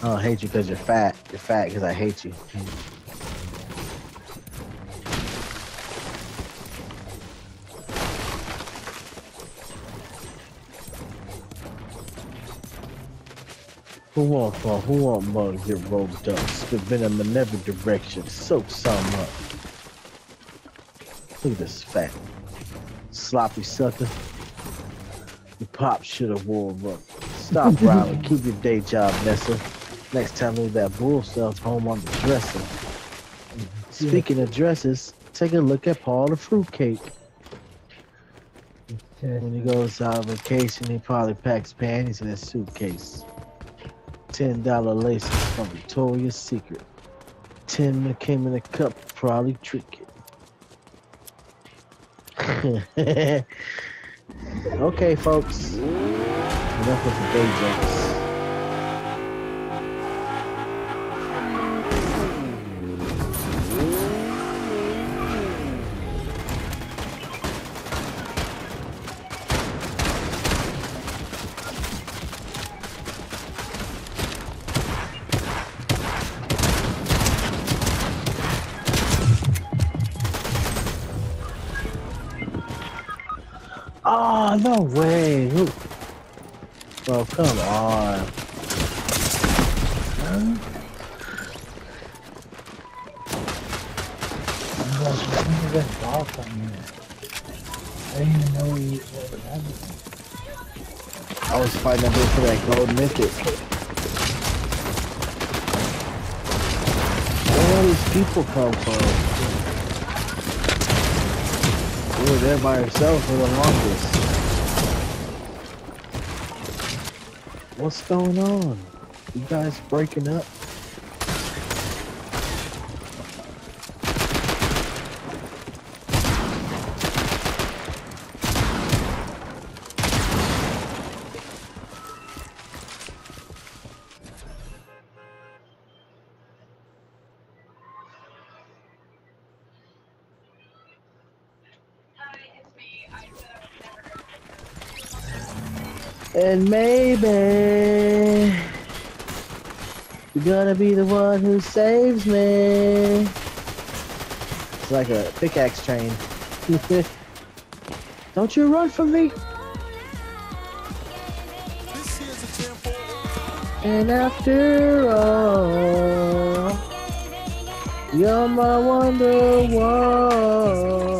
I don't hate you because you're fat. You're fat because I hate you. Who want more? Get rolled up. Spit venom in every direction. Soak some up. Look at this fat, sloppy sucker. Your pop should have wore up. Stop growling. Keep your day job, Nessa. Next time, leave that bull stuff home on the dresser. Speaking of dresses, take a look at Paul the fruitcake. When he goes on vacation, he probably packs panties in his suitcase. $10 laces from Victoria's Secret. 10 that came in a cup, probably trick it. Okay, folks. Enough with the day jokes. Oh, no way. Oh, come on. I didn't even know he was having. I was fighting that dude for that gold mythic. Where all these people come from? We were there by ourselves for the longest. What's going on? You guys breaking up? And maybe you're gonna be the one who saves me. It's like a pickaxe train. Don't you run from me. And after all, you're my wonderwall.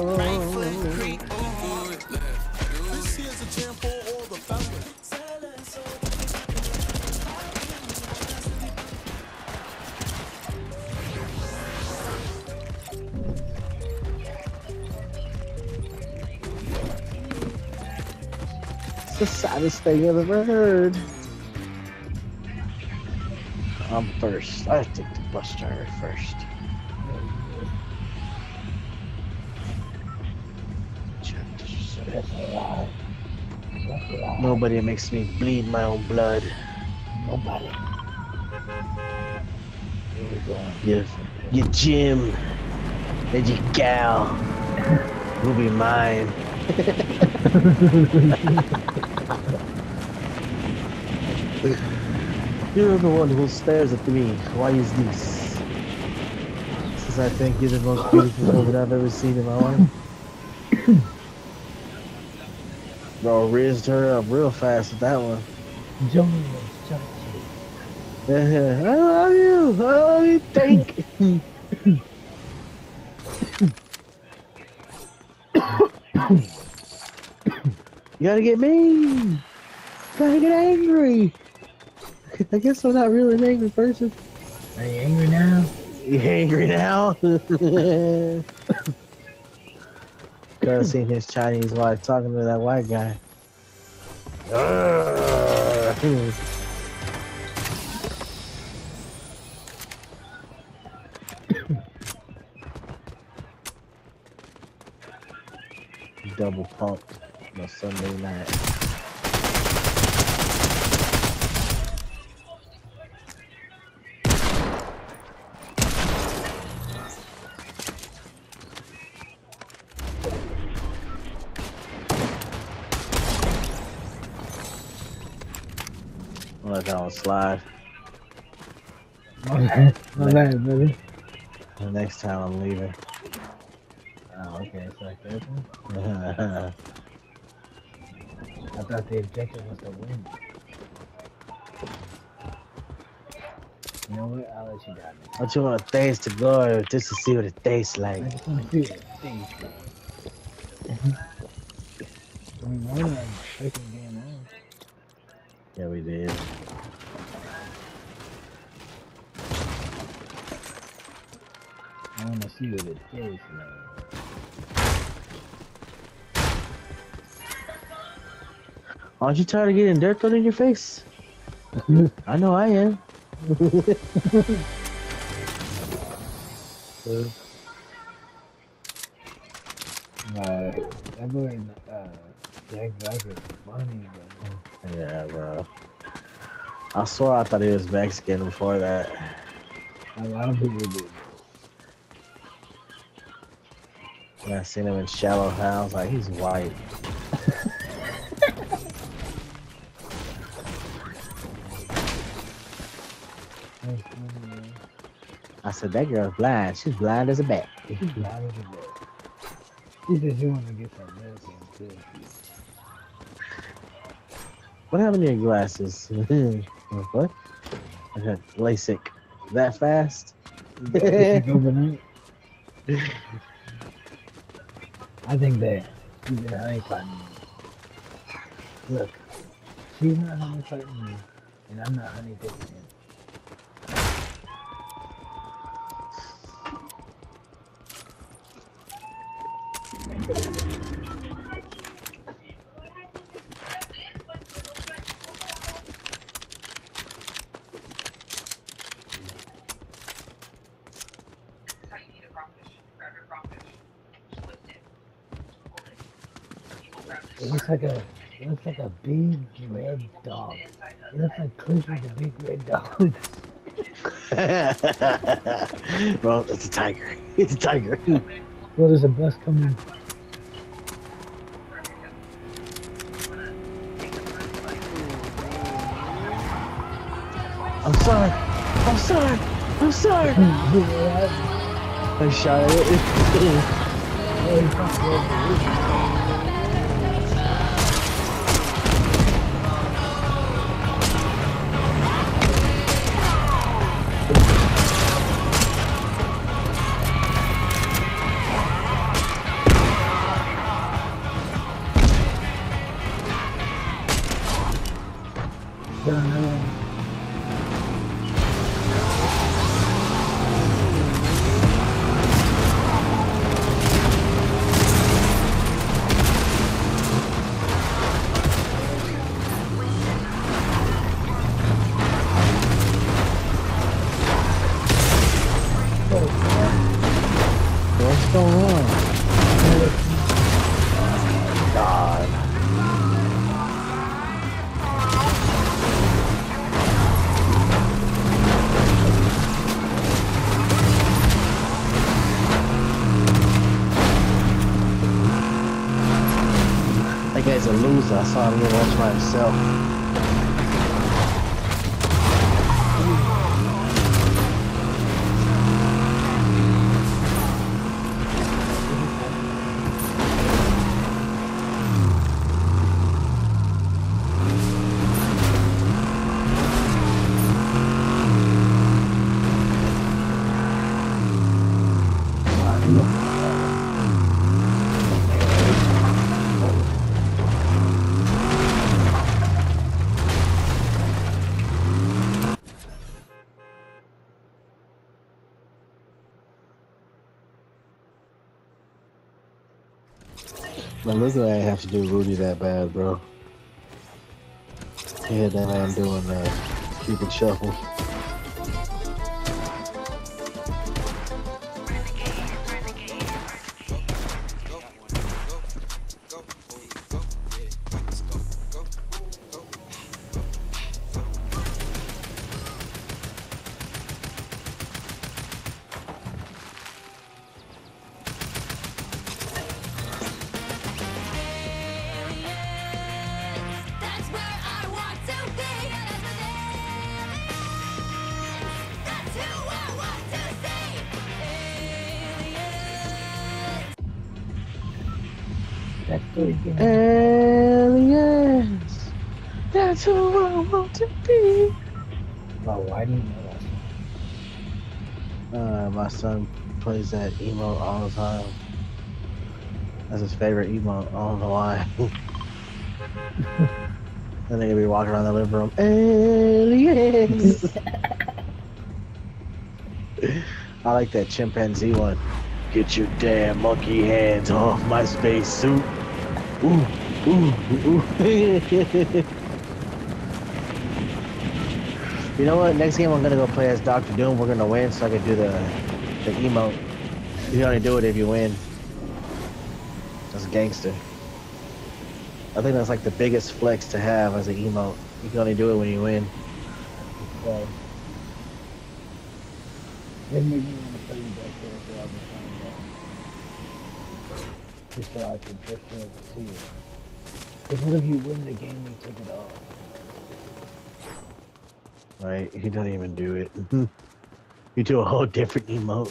The saddest thing I've ever heard. I'm first. I take the bus driver first. Nobody makes me bleed my own blood. Nobody. Your Jim and your gal will be mine. You're the one who stares at me. Why is this? Since I think you're the most beautiful woman I've ever seen in my life. Bro, rizzed her up real fast with that one. I love you. I love you. Thank you. You gotta get mean. Gotta get angry. I guess I'm not really an angry person. Are you angry now? You angry now? Cause seen his Chinese wife talking to that white guy. Double pumped on Sunday night. I'll let that one slide. My bad, brother. The next time I'm leaving. Oh, okay, it's like that. I thought the objective was to win. You know what? I'll let you die next Don't you want to taste the glory just to see what it tastes time. like? I just want to see what it tastes like. I mean, why not second game on? Yeah, we did. I want to see what it tastes like. Aren't you tired of getting dirt thrown in your face? I know I am. That boy, Jack Black is funny, bro. Yeah, bro. I swear I thought he was Mexican before that. A lot of people do. When I seen him in Shallow Hal, I was like, he's white. That's funny, man. I said, that girl's blind. She's blind as a bat. She's blind as a bat. She said she wanted to get some milk and pussy. What happened to your glasses? What? I got LASIK. That fast? Overnight. I think that she's been honey fighting me. Look, she's not honey fighting me, and I'm not honey picking him. It looks like a big red dog. It looks like Clifford the big red dog. Bro, it's a tiger. It's a tiger. Well, there's a bus coming. I'm sorry. I'm sorry. I'm sorry. I shot at it. What's going on? God. That guy's a loser. I saw him go watch by himself. Man, look what I have to do Rudy that bad, bro. He had that man doing Cupid Shuffle. That's what he's getting. Aliens. That's who I want to be. Bro, why do you know that? My son plays that emote all the time. That's his favorite emote. I don't know why. Then they be walking around the living room. Aliens. I like that chimpanzee one. Get your damn monkey hands off my space suit. Ooh, ooh, ooh. You know what? Next game I'm gonna go play as Dr. Doom. We're gonna win, so I can do the emote. You can only do it if you win. That's gangster. I think that's like the biggest flex to have as an emote. You can only do it when you win. Well, it made me want to play you that character all the time, though. Just so I could see it. Because what if you win the game and you take it off? Right? He doesn't even do it. You do a whole different emote.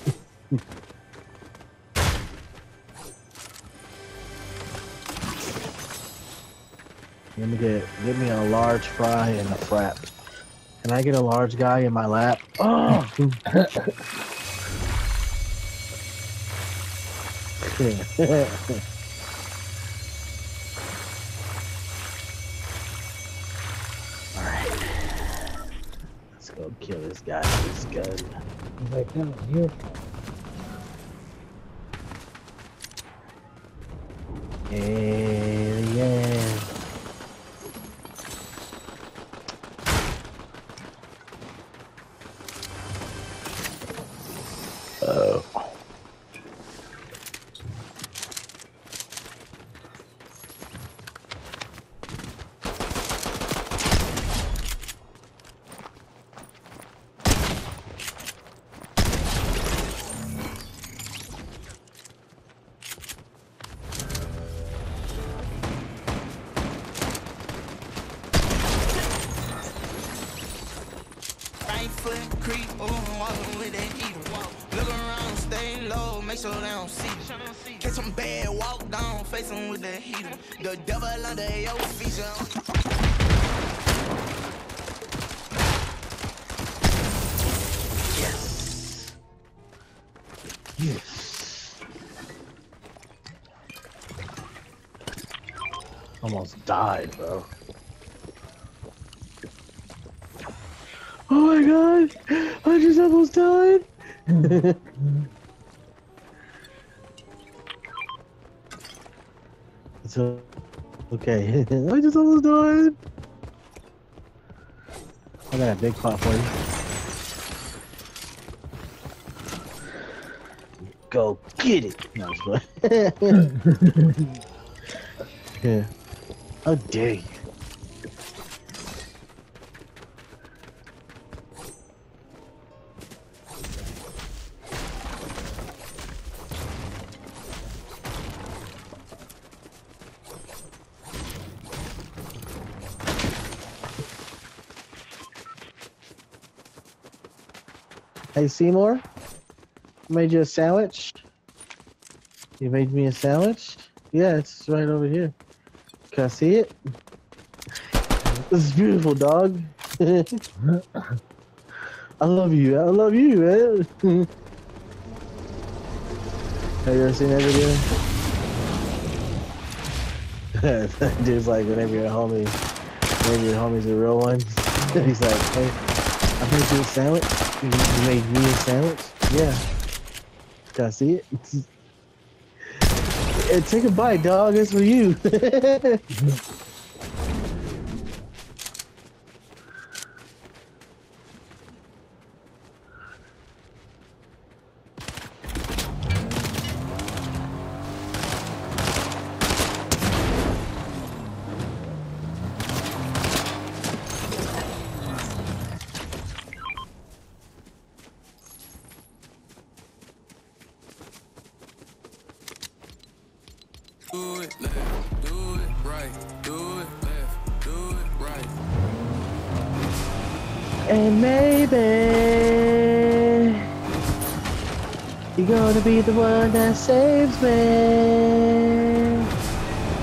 Let me get me a large fry and a frap. Can I get a large guy in my lap? Oh! Alright. Let's go kill this guy with this gun. He's like, that was your fault. Alien. Oh. Creep, walking with that heat. Look around, stay low, make sure they don't see. Catch them bad, walk down, face them with that heat. The devil under your feet. Yes. Yes. Almost died, bro. Oh my god! I just almost died! It's okay. I just almost died! I got a big pot for you. Go get it! No, I'm just playing. Yeah. How dare you? Hey Seymour, I made you a sandwich. You made me a sandwich? Yeah, it's right over here. Can I see it? This is beautiful, dog. I love you. I love you, man. Have you ever seen that video? Dude's like, whenever your homie's a real one. He's like, hey, I made you a sandwich. You made me a sandwich? Yeah. Can I see it? Yeah, take a bite, dog. It's for you. Do it left, do it right, do it left, do it right. And maybe you're gonna be the one that saves me.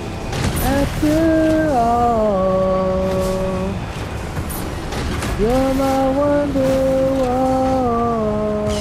after all, you're my wonderwall.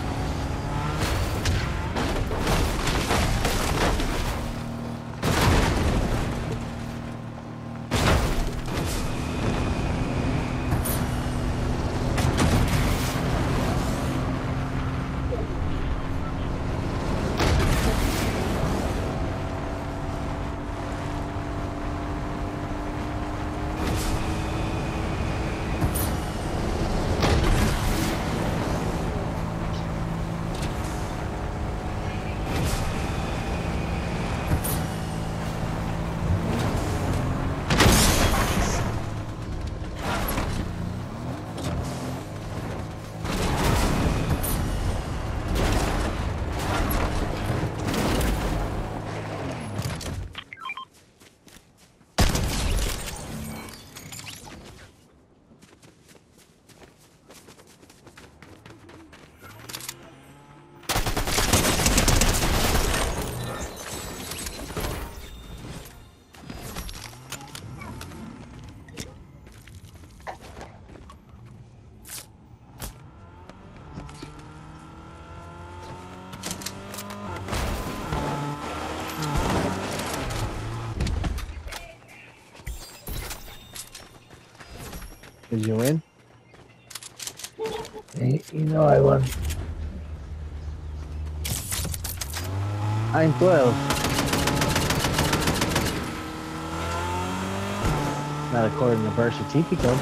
Did you win? You know I won. I'm 12. Not according to birth certificate.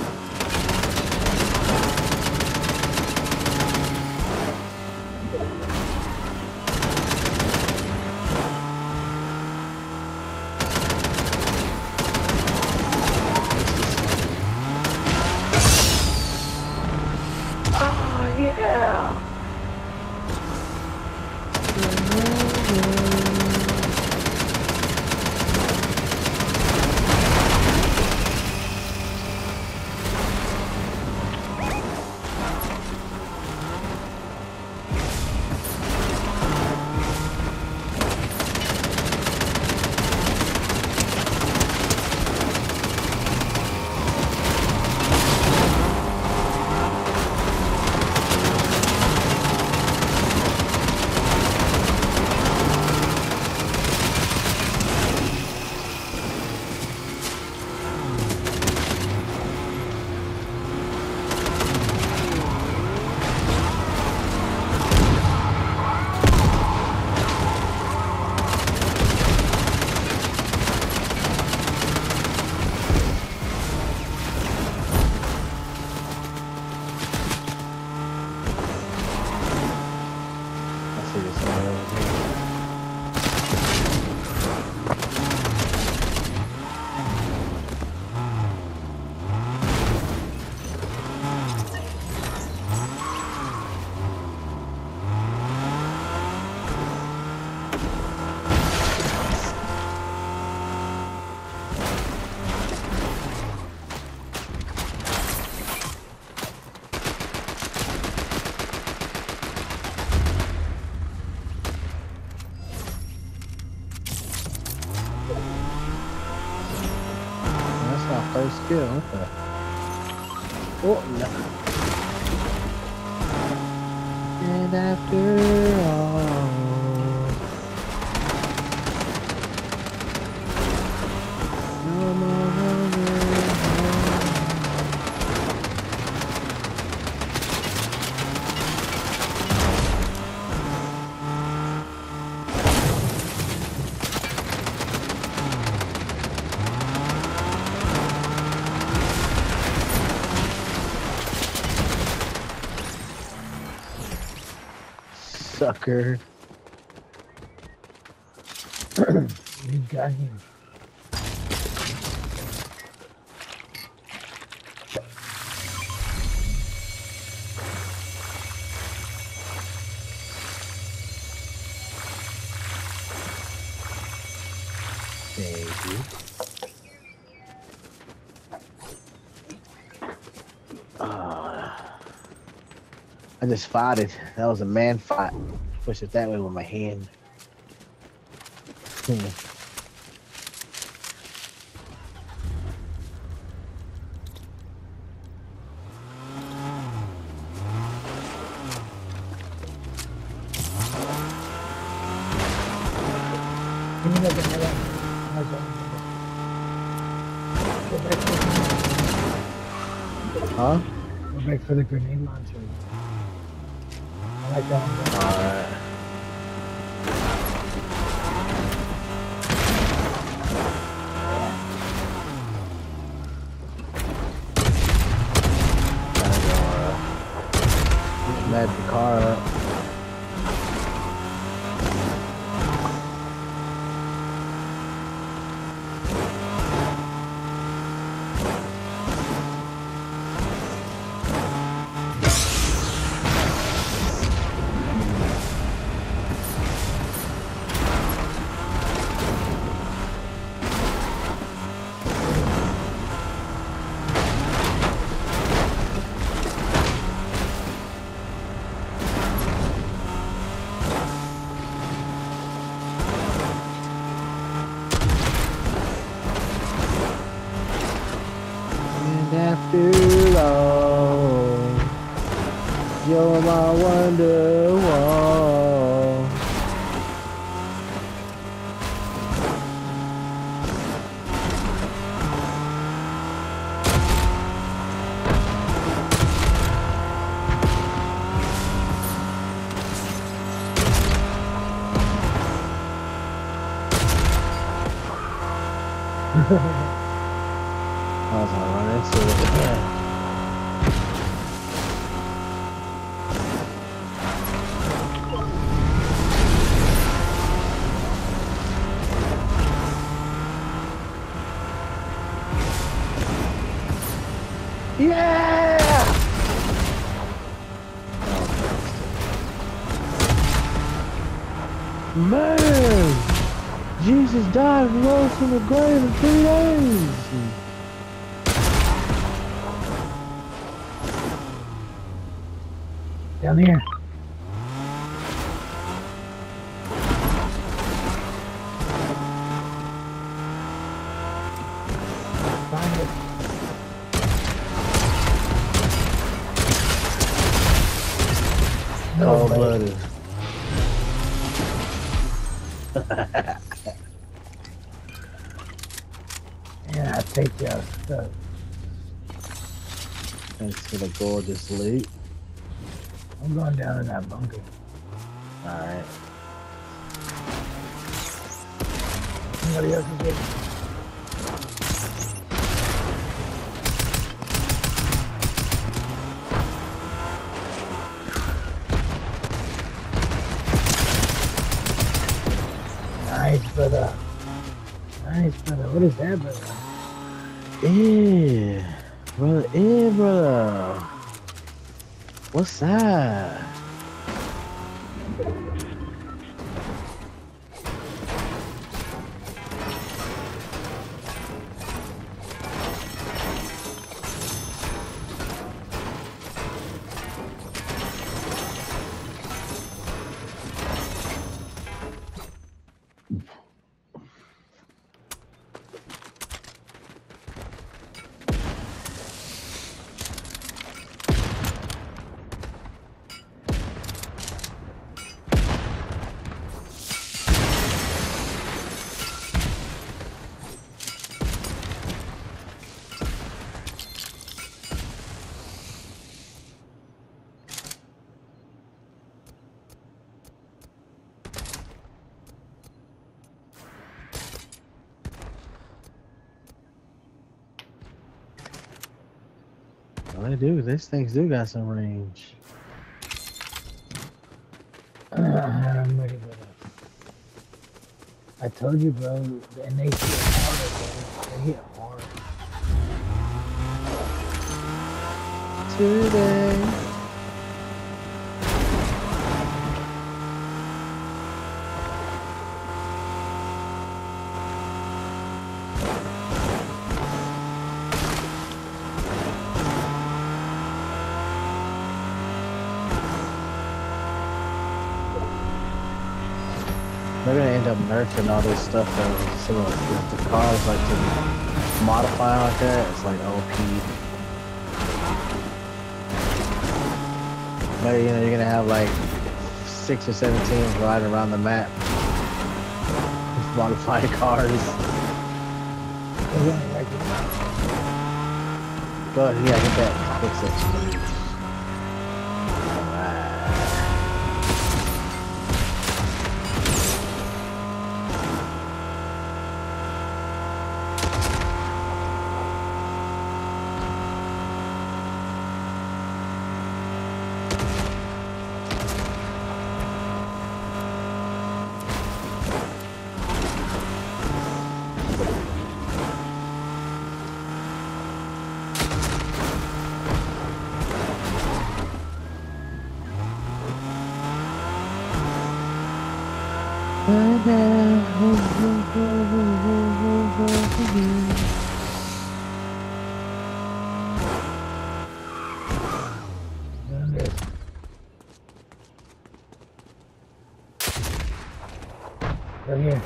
First skill, okay. Oh, no. And after all, no more running home. Sucker. You got him. Baby. I just fought it. That was a man fight. Push it that way with my hand. like another. I like that one. Go back for Huh? Go back for the grenade launcher. I like that one. Alright. Mad the car up. After long, you're my wonderwall. I was gonna run into it again. Yeah! Man! Jesus died and rose from the grave in 3 days! Down here. Find it. Cold blooded. Yeah, I take your stuff. Thanks for the gorgeous loot. I'm going down in that bunker. Alright. Somebody else is getting. Nice, brother. Nice, brother. What is that, brother? Yeah, brother. Yeah, brother. What's that? Well, they do. These things do got some range. I'm ready for that. I told you, bro. And they hit harder, bro. They hit hard. Today. They're gonna end up nerfing all this stuff though. So if the cars like to modify like that, it's like OP. But you know, you're gonna have like 6 or 7 teams riding around the map. Modified cars. Go ahead, yeah, get that. Fix it. Right here.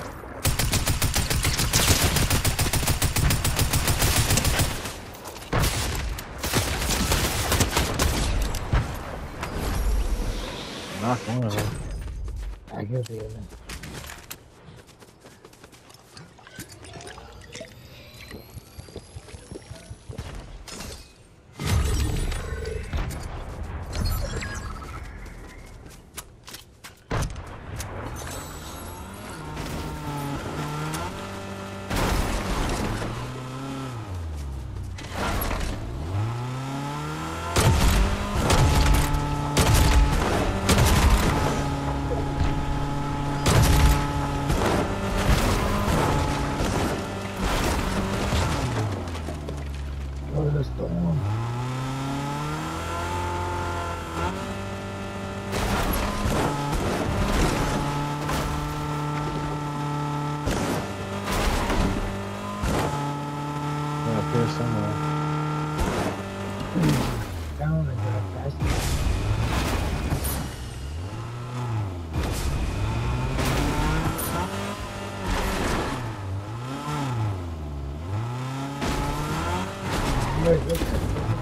Knock one of them. I get the other. Go to the storm. They're up here somewhere. Down and fast. Wait, wait.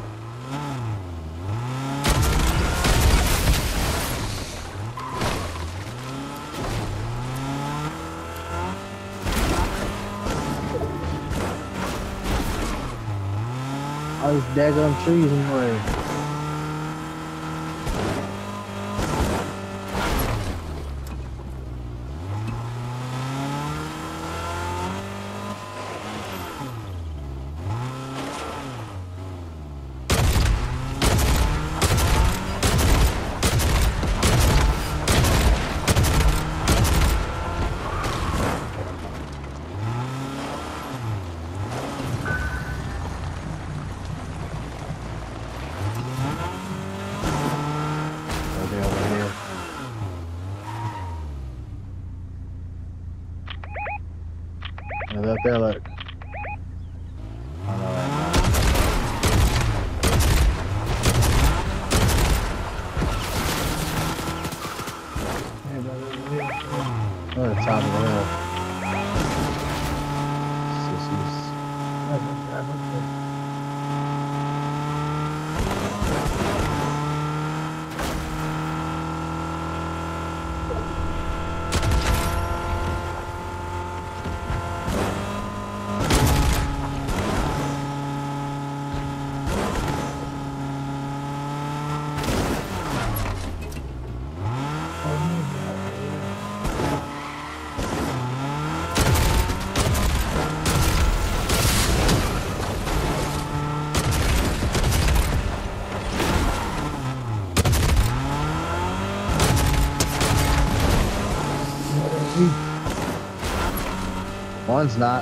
All these daggone trees in the way. They're up there, look. I know that now. They're at the top of the hill. Sissies. One's not.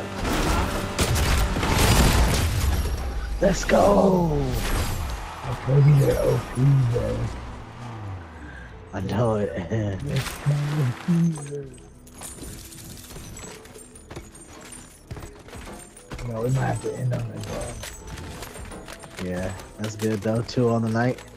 Let's go. I told you they're OP, bro. I know it. They're so OP, bro. No, we might have to end on it, bro. Yeah, that's good though. 2 on the night.